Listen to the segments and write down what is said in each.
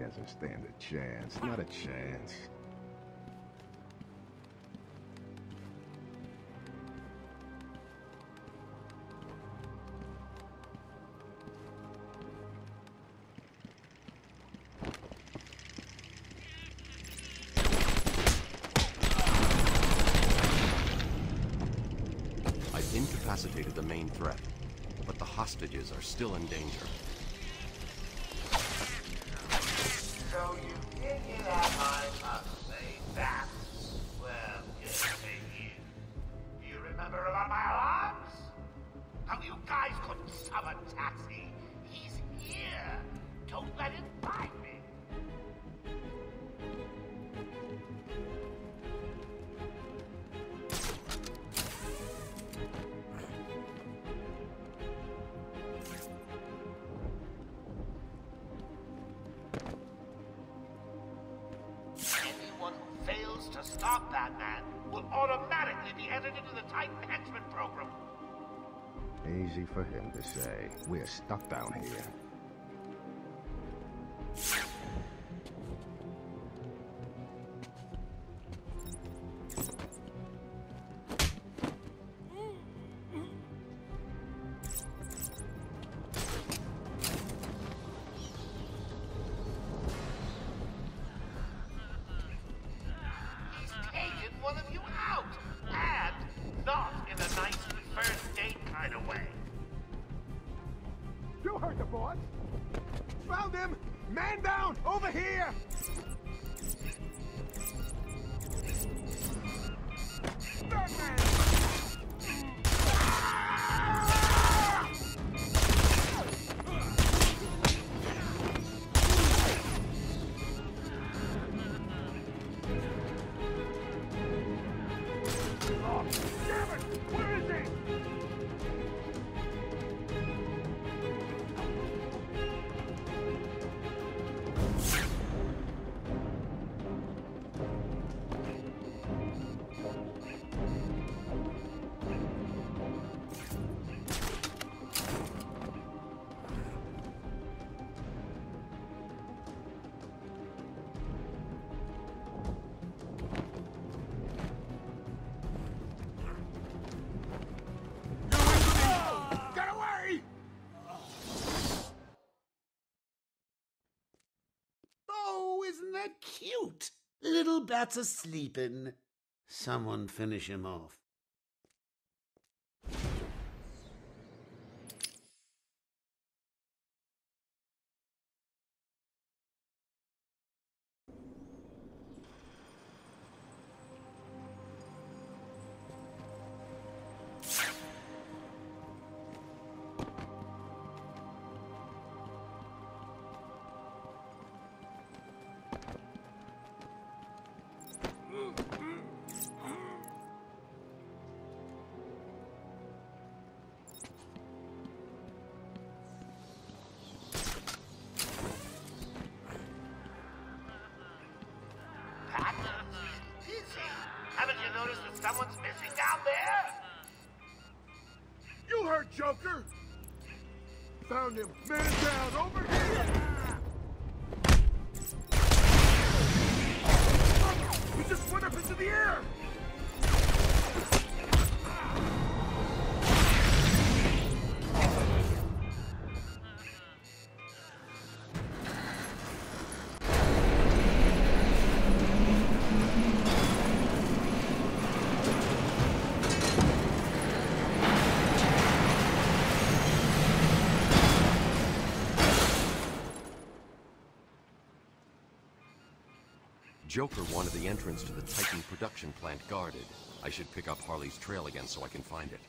doesn't stand a chance. Not a chance. I've incapacitated the main threat, but the hostages are still in danger. So you figured out I must say that? Well, good for you. Do you remember about my alarms? How you guys couldn't summon Taxi? He's here. Don't let him find me. Anyone who fails to stop that man will automatically be entered into the Titan Henchman program. Easy for him to say. We're stuck down here. He's taken one of you out, and not in a nice first date kind of way. You heard the boss! Found him! Man down! Over here! Batman! Oh, damn it! Where is he? Get away! Oh, isn't that cute? Little bats are sleeping. Someone finish him off. Pat, busy. Haven't you noticed that someone's missing down there? You heard Joker! Found him! Man down! Over here! He just went up into the air! Joker wanted the entrance to the Titan production plant guarded. I should pick up Harley's trail again so I can find it.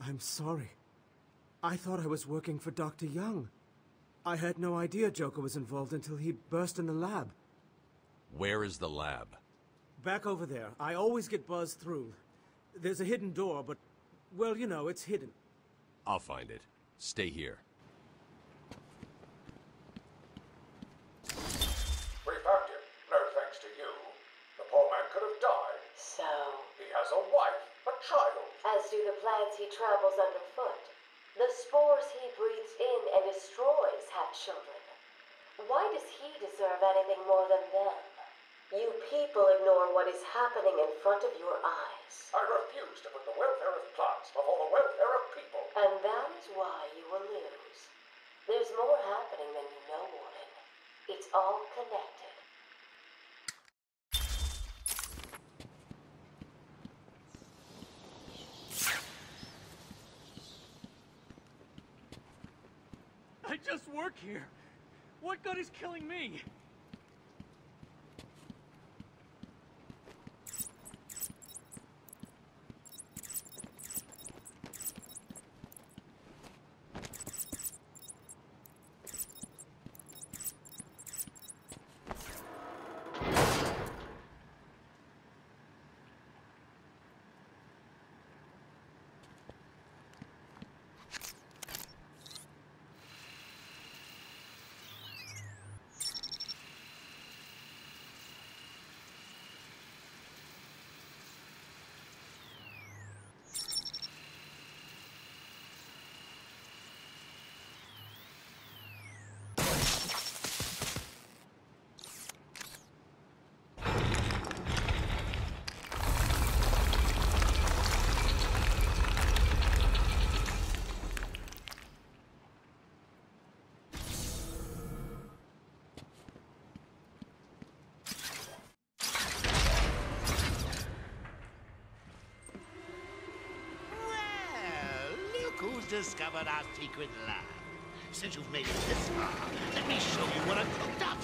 I'm sorry. I thought I was working for Dr. Young. I had no idea Joker was involved until he burst in the lab. Where is the lab? Back over there. I always get buzzed through. There's a hidden door, but, well, you know, it's hidden. I'll find it. Stay here. We found him, no thanks to you. The poor man could have died. So, He has a wife, a child. as do the plants he trambles underfoot. The spores he breathes in and destroys have children. Why does he deserve anything more than them? You people ignore what is happening in front of your eyes. I refuse to put the welfare of plants before the welfare of people. And that is why you will lose. There's more happening than you know, Warden. It's all connected. I just work here. What good is killing me? Who's discovered our secret lab? Since you've made it this far, let me show you what I've cooked up.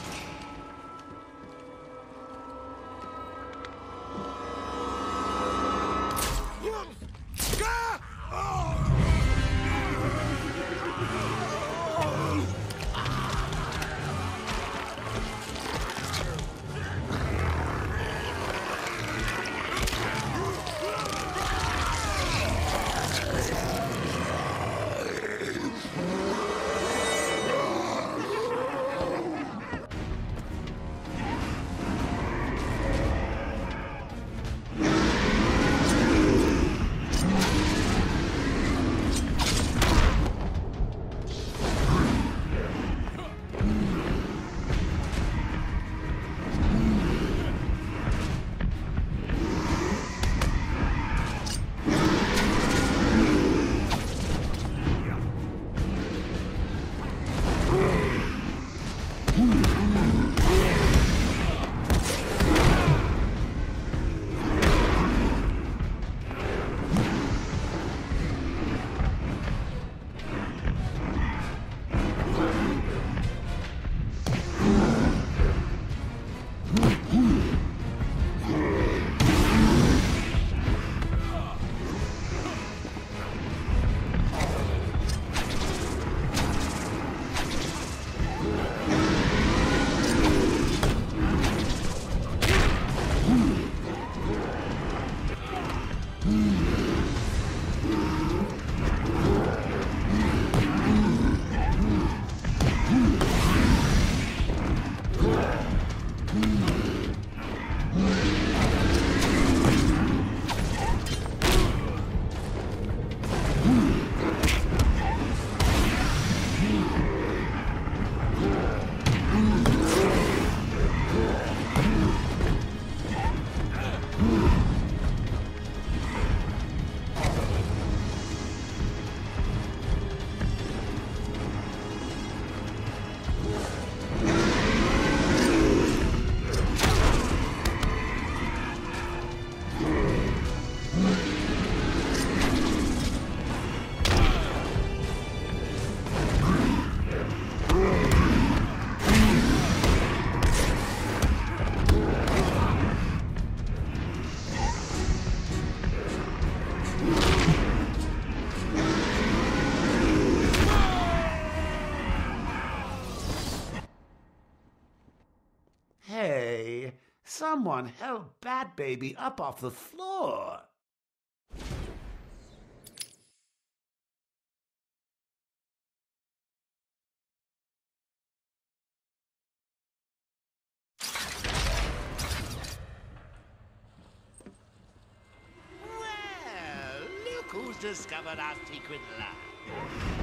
Someone help Bat Baby up off the floor. Well, look who's discovered our secret lab.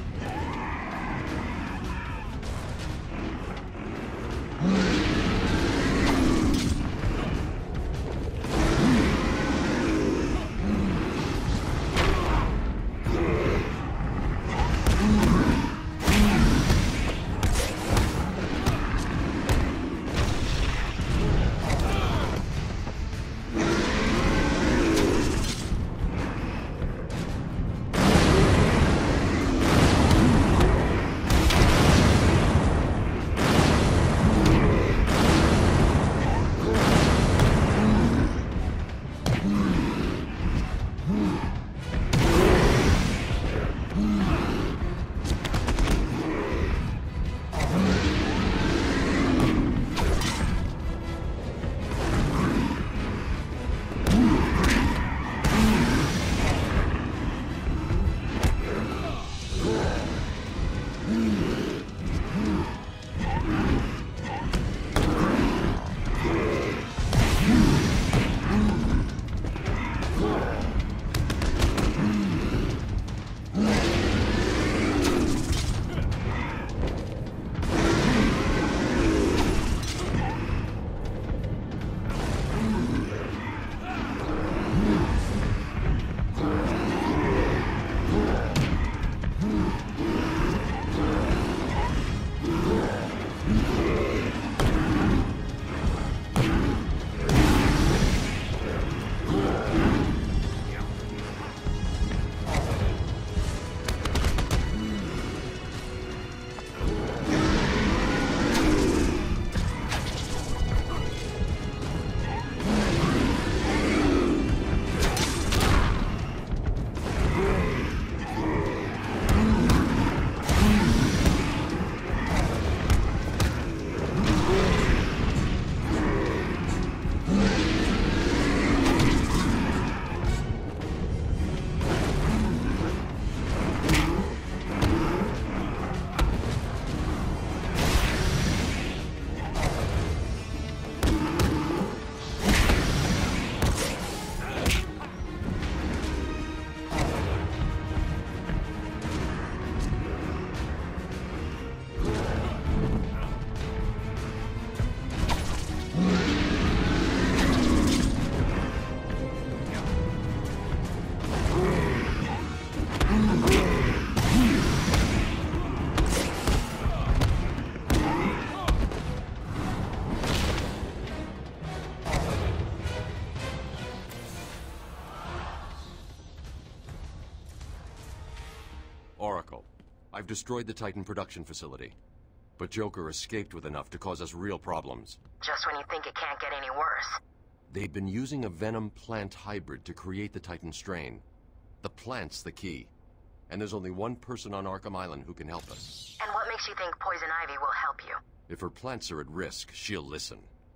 Oracle, I've destroyed the Titan production facility. But Joker escaped with enough to cause us real problems. Just when you think it can't get any worse. They've been using a venom plant hybrid to create the Titan strain. The plant's the key. And there's only one person on Arkham Island who can help us. And what makes you think Poison Ivy will help you? If her plants are at risk, she'll listen.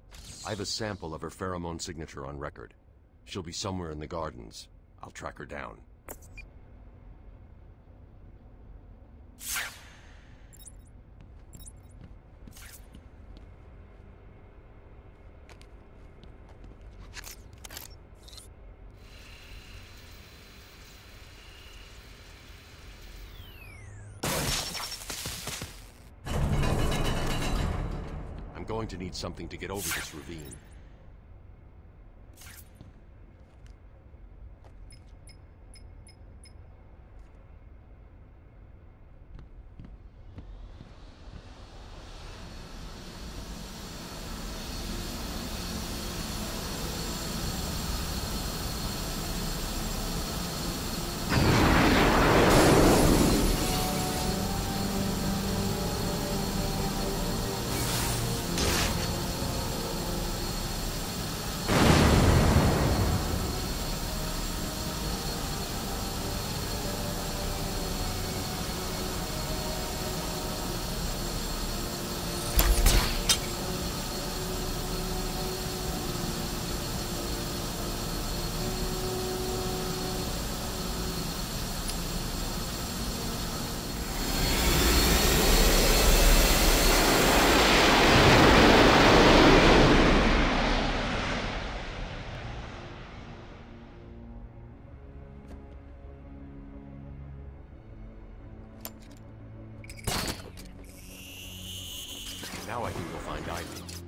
I have a sample of her pheromone signature on record. She'll be somewhere in the gardens. I'll track her down. I'm going to need something to get over this ravine. Now I can go find Ivy.